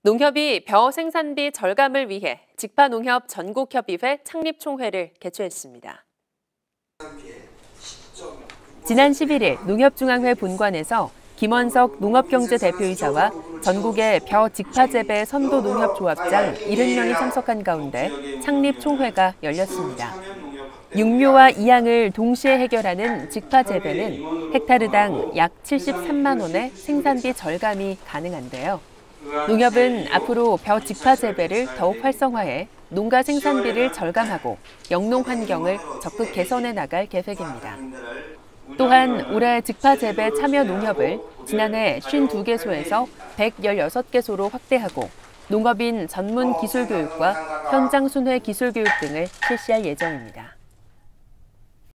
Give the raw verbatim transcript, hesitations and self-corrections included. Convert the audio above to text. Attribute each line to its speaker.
Speaker 1: 농협이 벼 생산비 절감을 위해 직파농협 전국협의회 창립총회를 개최했습니다. 지난 십일 일 농협중앙회 본관에서 김원석 농업경제대표이사와 전국의 벼 직파재배 선도 농협조합장 칠십 명이 참석한 가운데 창립총회가 열렸습니다. 육묘와 이양을 동시에 해결하는 직파재배는 헥타르당 약 칠십삼만 원의 생산비 절감이 가능한데요. 농협은 앞으로 벼 직파 재배를 더욱 활성화해 농가 생산비를 절감하고 영농 환경을 적극 개선해 나갈 계획입니다. 또한 올해 직파 재배 참여 농협을 지난해 오십이 개소에서 백십육 개소로 확대하고 농업인 전문 기술 교육과 현장 순회 기술 교육 등을 실시할 예정입니다.